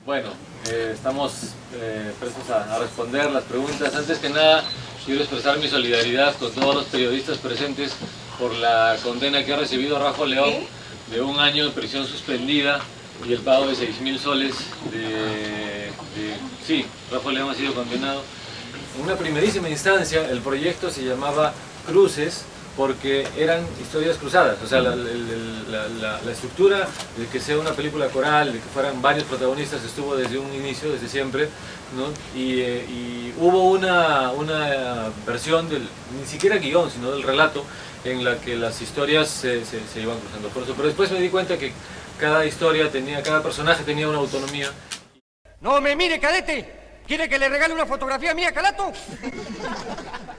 Bueno, estamos prestos a responder las preguntas. Antes que nada, quiero expresar mi solidaridad con todos los periodistas presentes por la condena que ha recibido Rafa León de 1 año de prisión suspendida y el pago de 6.000 soles Sí, Rafa León ha sido condenado. En una primerísima instancia, el proyecto se llamaba Cruces, porque eran historias cruzadas, o sea, la estructura de que sea una película coral, de que fueran varios protagonistas, estuvo desde un inicio, desde siempre, ¿no? Y hubo una versión ni siquiera guión, sino del relato, en la que las historias se iban cruzando por eso. Pero después me di cuenta que cada historia cada personaje tenía una autonomía. No me mire, cadete. ¿Quiere que le regale una fotografía mía, Calato?